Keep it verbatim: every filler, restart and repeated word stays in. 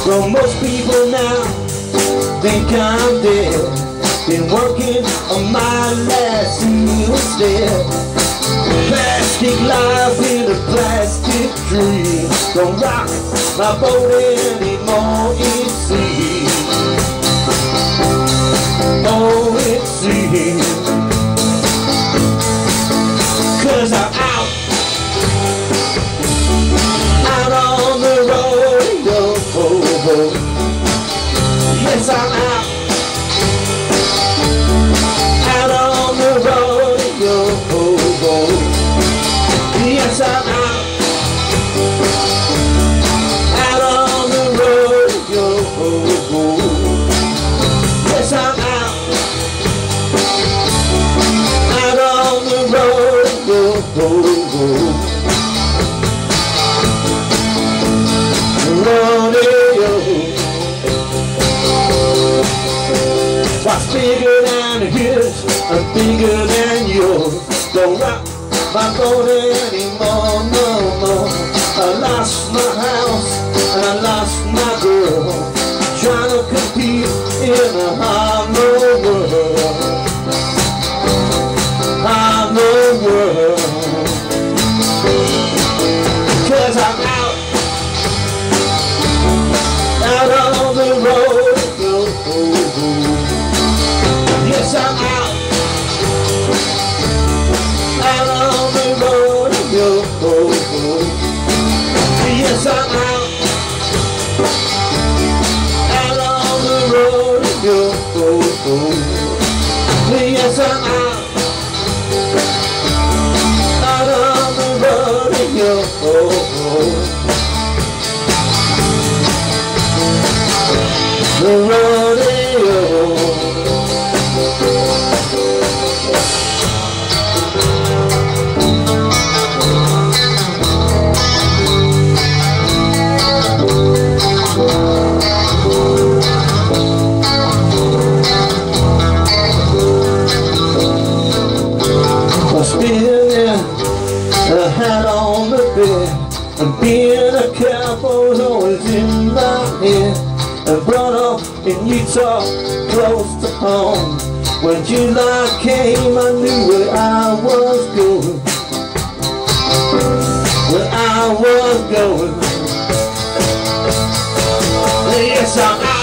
Well, most people now think I'm dead. Been working on my last meal instead. Plastic life in a plastic dream. Don't rock my boat anymore, it seems. Oh, it seems. Cause I'm out, out on the rodeo. Oh, oh. Yes, I'm out, out on the rodeo. Oh, oh. Yes, I'm out, out on the rodeo. Oh, oh. Yes, I'm out, out on the rodeo. Oh, oh. What's bigger than his and bigger than yours? Don't rock my boat anymore, no more. I lost my house and I lost my girl, trying to compete in a hollow world, hollow world. Cause I'm out, out on the road. Oh, oh, oh. Yes, I'm out, out on the rodeo. Oh, oh. Yes, I'm out, out on the rodeo. Oh, oh. Yes, I'm out, out on the rodeo. Oh, oh. The rodeo. A hat on the bed, and being a cowboy's always in my head. And brought up in Utah, close to home. When July came, I knew where I was going, where I was going. Yes, I'm out.